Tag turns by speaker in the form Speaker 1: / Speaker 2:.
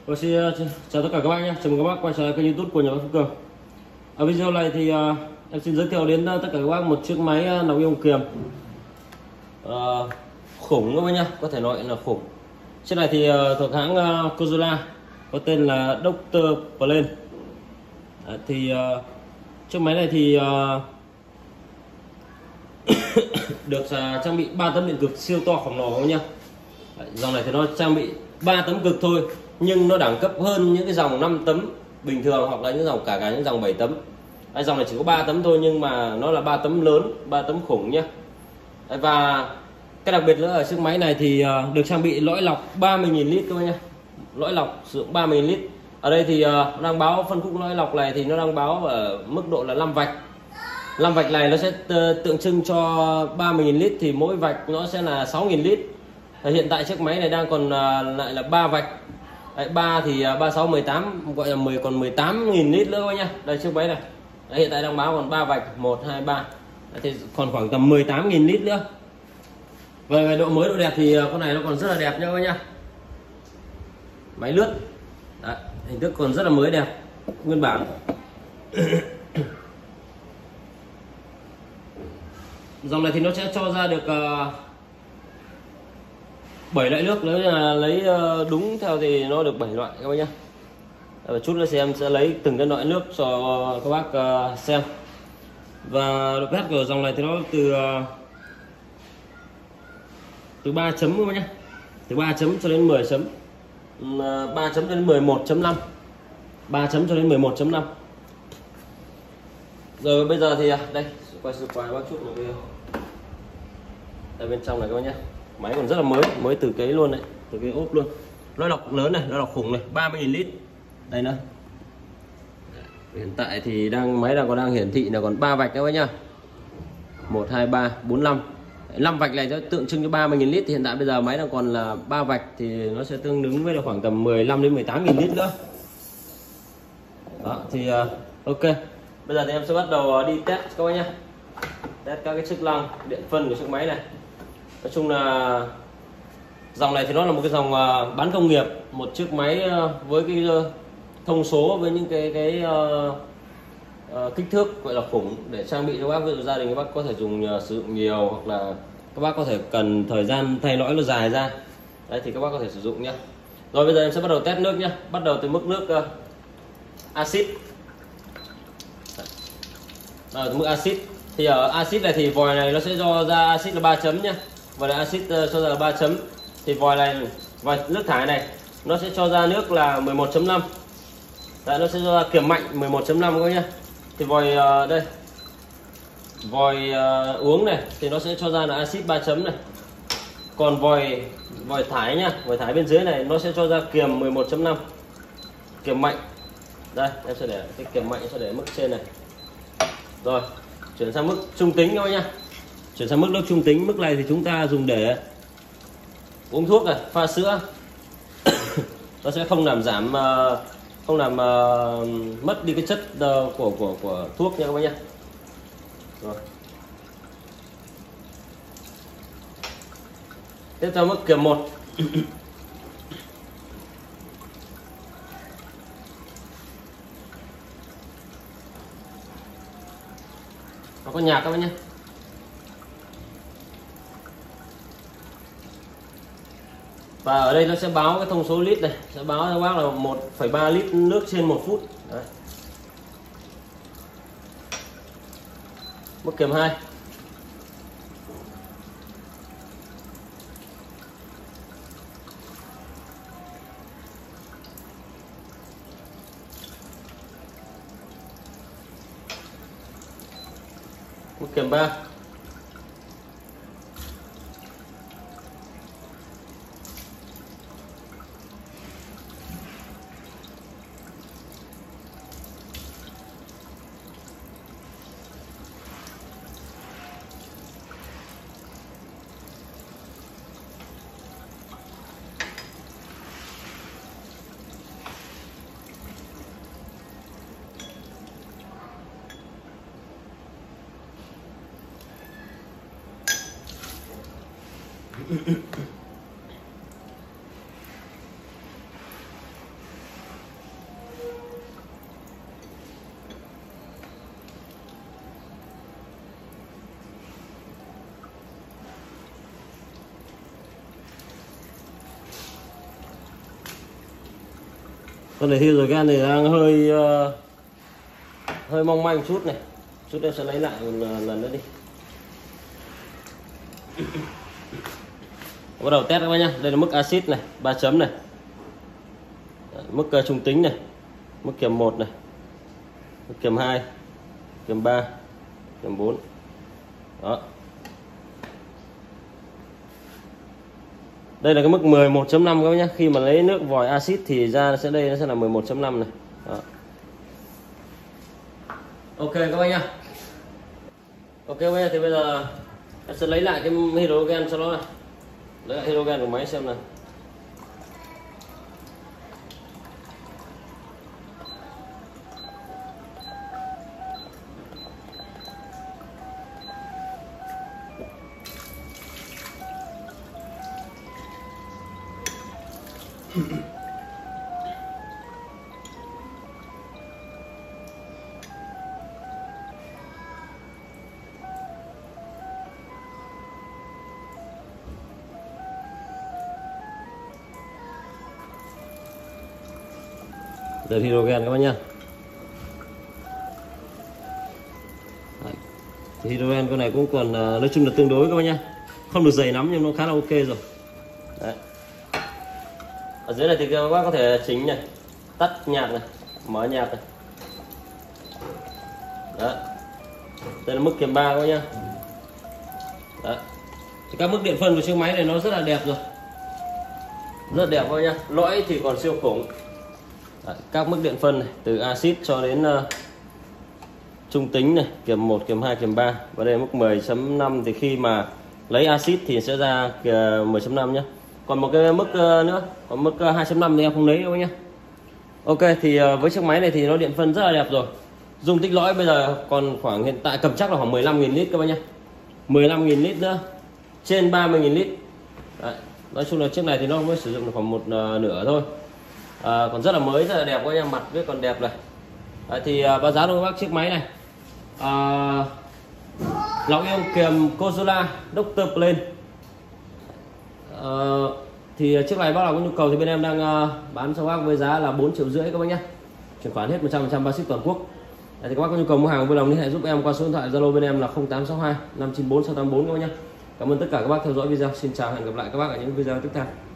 Speaker 1: Chào tất cả các bác nhé, chào mừng các bác quay trở lại kênh YouTube của nhà bác Phú Cường. Ở video này thì em xin giới thiệu đến tất cả các bác một chiếc máy nòng ion kiềm khủng các bác nhé, có thể nói là khủng. Chiếc này thì thuộc hãng Kozola, có tên là Dr. Plane. Chiếc máy này thì được trang bị 3 tấm điện cực siêu to khổng lồ các nhá. Dòng này thì nó trang bị 3 tấm cực thôi, nhưng nó đẳng cấp hơn những cái dòng 5 tấm bình thường, hoặc là những dòng cả những dòng 7 tấm. Dòng này chỉ có 3 tấm thôi, nhưng mà nó là 3 tấm lớn, 3 tấm khủng nhé. Và cái đặc biệt nữa ở chiếc máy này thì được trang bị lõi lọc 30.000 lít các bác nhé. Lõi lọc sử dụng 30.000 lít. Ở đây thì đang báo phân khúc lõi lọc này thì nó đang báo ở mức độ là 5 vạch. 5 vạch này nó sẽ tượng trưng cho 30.000 lít, thì mỗi vạch nó sẽ là 6.000 lít. Hiện tại chiếc máy này đang còn lại là 3 vạch. 3 thì 36 18, gọi là 10, còn 18.000 lít nữa các nhá. Đây chiếc máy này. Hiện tại đang báo còn 3 vạch, 1 2 3. Thì còn khoảng tầm 18.000 lít nữa. Về độ mới độ đẹp thì con này nó còn rất là đẹp nha các nhá. Máy lướt. Đấy, hình thức còn rất là mới đẹp, nguyên bản. Dòng này thì nó sẽ cho ra được 7 loại nước, nếu là lấy đúng theo thì nó được 7 loại các bác nhé. Và chút nữa em sẽ lấy từng cái loại nước cho các bác xem. Và độ pH của dòng này thì nó từ 3 chấm các bác nhé, từ 3 chấm cho đến 10 chấm, 3 chấm cho đến 11.5, 3 chấm cho đến 11.5. Rồi bây giờ thì đây quay sự quay bác chút một cái ở bên trong này các bác nhé. Máy còn rất là mới từ cái luôn đấy, từ cái ốp luôn. Lõi lọc lớn này, lõi lọc khủng này, 30.000 lít. Đây nữa. Hiện tại thì máy đang hiển thị là còn 3 vạch các bác nhá. 1 2 3 4 5. 5 vạch này nó tượng trưng cho 30.000 lít, thì hiện tại bây giờ máy đang còn là 3 vạch thì nó sẽ tương ứng với là khoảng tầm 15 đến 18.000 lít nữa. Đó thì ok. Bây giờ thì em sẽ bắt đầu đi test các bác nhá. Test các cái chức năng điện phân của chiếc máy này. Nói chung là dòng này thì nó là một cái dòng bán công nghiệp, một chiếc máy với cái thông số, với những cái kích thước gọi là khủng, để trang bị cho bác. Ví dụ gia đình các bác có thể sử dụng nhiều, hoặc là các bác có thể cần thời gian thay lõi nó dài ra, đấy thì các bác có thể sử dụng nhé. Rồi bây giờ em sẽ bắt đầu test nước nhé. Bắt đầu từ mức nước axit. Từ mức axit thì ở axit này thì vòi này nó sẽ cho ra axit là 3 chấm nhé. Và là axit cho ra là 3 chấm, thì vòi này và nước thải này nó sẽ cho ra nước là 11.5. Đấy, nó sẽ cho ra kiềm mạnh 11.5 các nhá. Thì vòi đây, vòi uống này thì nó sẽ cho ra là axit 3 chấm này. Còn vòi thải nhá, vòi thải bên dưới này nó sẽ cho ra kiềm 11.5, kiềm mạnh. Đây em sẽ để cái kiềm mạnh, sẽ để mức trên này. Rồi chuyển sang mức trung tính các bác nhá. Chuyển sang mức nước trung tính. Mức này thì chúng ta dùng để uống thuốc này, pha sữa. Nó sẽ không làm giảm, không làm mất đi cái chất của thuốc nha các bác nhé. Rồi. Tiếp theo mức kiềm 1. Nó có nhạc các bác nhé. Và ở đây nó sẽ báo cái thông số lít này, sẽ báo cho bác là 1,3 lít nước trên 1 phút. Đấy. Mức kiềm 2. Mức kiềm 3. Con này hydrogen thì đang hơi mong manh chút này, chút nữa sẽ lấy lại một lần nữa đi. Bắt đầu test các bác nhá. Đây là mức axit này, 3 chấm này, mức trung tính này, mức kiềm 1 này, mức kiềm 2, kiềm 3, kiềm 4. Đó. Đây là cái mức 11.5 các bác nhá. Khi mà lấy nước vòi axit thì ra nó sẽ là 11.5 này. Đó. Ok các bác nhá. Ok các bác, thì bây giờ em sẽ lấy lại cái hydrogen cho nó này. Lấy lại hydrogen của máy xem nào. Đây hydrogen các bác nhá. Đấy. Thì hydrogen con này cũng còn nói chung là tương đối các bác nhá, không được dày lắm nhưng nó khá là ok rồi. Đấy. Ở dưới này thì các bác có thể chỉnh này, tắt nhạc này, mở nhạc này. Đấy. Đây là mức kiềm 3 các bác nhá. Đấy. Thì các mức điện phân của chiếc máy này nó rất là đẹp rồi, rất đẹp các bác nhá. Lõi thì còn siêu khủng. Đấy, các mức điện phân này, từ axit cho đến trung tính này, kiềm 1, kiềm 2, kiềm 3. Và đây là mức 10.5 thì khi mà lấy axit thì sẽ ra 10.5 nhé. Còn một cái mức nữa, còn mức 2.5 thì em không lấy đâu nhé. Ok, thì với chiếc máy này thì nó điện phân rất là đẹp rồi. Dung tích lõi bây giờ còn khoảng, hiện tại cầm chắc là khoảng 15.000 lít các bác nhé. 15.000 lít nữa, trên 30.000 lít. Đấy, nói chung là chiếc này thì nó mới sử dụng được khoảng một nửa thôi. Còn rất là mới, rất là đẹp các em, mặt viết còn đẹp này. Đấy, thì báo giá cho các bác chiếc máy này. Lọc ion kiềm Kozola Dr. Plain. Thì chiếc này bác nào có nhu cầu thì bên em đang bán cho bác với giá là 4,5 triệu các bác nhé. Chuyển khoản hết 100% bao ship toàn quốc. Đấy, thì các bác có nhu cầu mua hàng vui lòng liên hệ giúp em qua số điện thoại Zalo bên em là 0862 594 684 các bác nhé. Cảm ơn tất cả các bác theo dõi video. Xin chào, hẹn gặp lại các bác ở những video tiếp theo.